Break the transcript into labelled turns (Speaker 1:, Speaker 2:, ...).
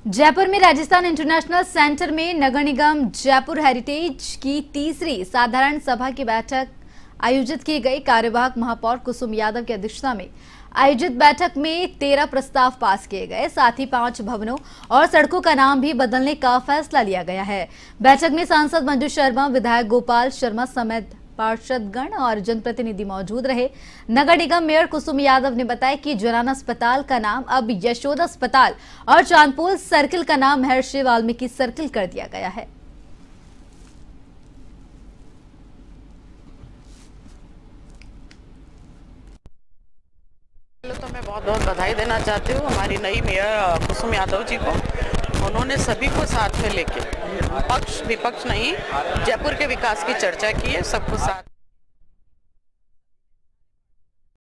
Speaker 1: जयपुर में Rajasthan international centre में नगर निगम Jaipur heritage की तीसरी साधारण सभा की बैठक आयोजित की गई। कार्यवाहक महापौर कुसुम यादव की अध्यक्षता में आयोजित बैठक में 13 प्रस्ताव पास किए गए। साथ ही 5 भवनों और सड़कों का नाम भी बदलने का फैसला लिया गया है। बैठक में सांसद मंजू शर्मा, विधायक गोपाल शर्मा समेत पार्षदगण और जनप्रतिनिधि मौजूद रहे। नगर निगम मेयर कुसुम यादव ने बताया कि जनाना अस्पताल का नाम अब यशोदा अस्पताल और चांदपोल सर्किल का नाम महर्षि वाल्मीकि सर्किल कर दिया गया है।
Speaker 2: तो मैं बहुत बहुत बधाई देना चाहती हूँ हमारी नई मेयर कुसुम यादव जी को। उन्होंने सभी को साथ में लेके पक्ष विपक्ष नहीं, जयपुर के विकास की चर्चा की है, सबको साथ